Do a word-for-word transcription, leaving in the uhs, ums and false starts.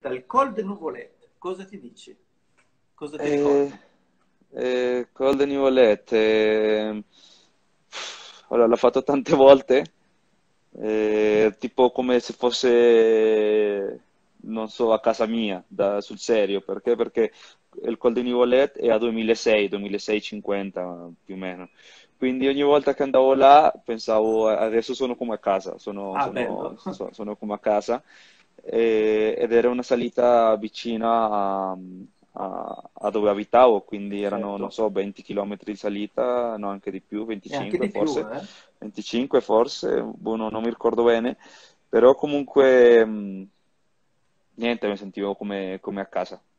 Dal Col de Nuvolette, cosa ti dici? Cosa ti Eh, ricordi? eh, Col de Nivolette, eh, allora, l'ho fatto tante volte, eh, tipo come se fosse, non so, a casa mia, da- sul serio, perché? Perché il Col di Nivolette è a duemilasei, duemilaseicentocinquanta più o meno. Quindi ogni volta che andavo là pensavo, "Eh, adesso sono come a casa, sono, Ah, sono- bello. so- sono come a casa." E- ed era una salita vicina a, a- a dove abitavo, quindi erano, non Certo. so, venti chilometri di salita, no, anche di più, E anche venticinque di più, forse, eh? venticinque forse, boh, no- non mi ricordo bene, però comunque mh, niente, mi sentivo come come a casa.